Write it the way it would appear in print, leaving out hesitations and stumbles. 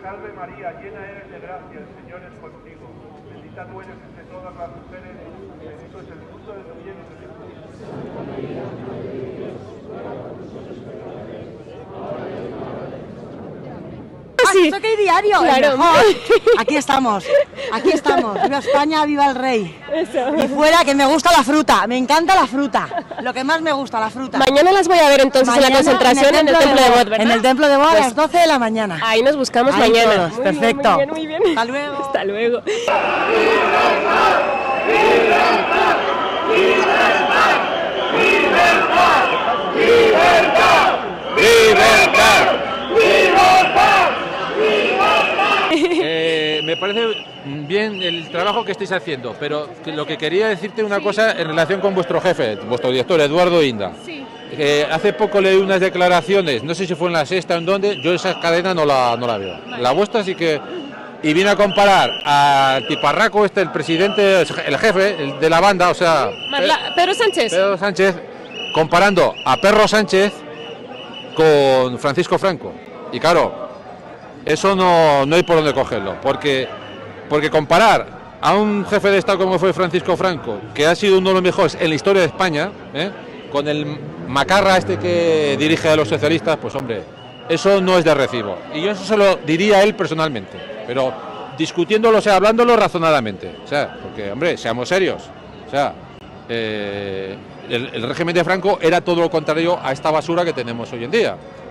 salve María, llena eres de gracia, el Señor es contigo. Bendita tú eres entre todas las mujeres, bendito es el fruto de tu vientre, Jesús. Sí. Esto que hay diario, claro. Aquí estamos, viva España, viva el rey. Eso. Y fuera, que me gusta la fruta, me encanta la fruta, lo que más me gusta, la fruta. Mañana las voy a ver entonces en la concentración en el templo de Bot, ¿verdad? En el templo de Bot Pues a las 12 de la mañana. Ahí nos buscamos Ahí mañana. todos, Muy perfecto. Bien, muy bien, muy bien. Hasta luego. Hasta luego. Me parece bien el trabajo que estáis haciendo, pero lo que quería decirte una cosa en relación con vuestro jefe, vuestro director, Eduardo Inda. Sí. Hace poco leí unas declaraciones, no sé si fue en La Sexta o en dónde, yo esa cadena no la veo. Vale. La vuestra sí que... Y viene a comparar al tiparraco el presidente, el jefe de la banda, o sea... Pedro Sánchez. Pedro Sánchez, comparando a Perro Sánchez con Francisco Franco. Y claro, eso no hay por dónde cogerlo, porque comparar a un jefe de Estado como fue Francisco Franco, que ha sido uno de los mejores en la historia de España, con el macarra que dirige a los socialistas, pues hombre, eso no es de recibo. Y yo eso se lo diría a él personalmente, pero discutiéndolo, o sea, hablándolo razonadamente, o sea, porque hombre, seamos serios, o sea, el régimen de Franco era todo lo contrario a esta basura que tenemos hoy en día.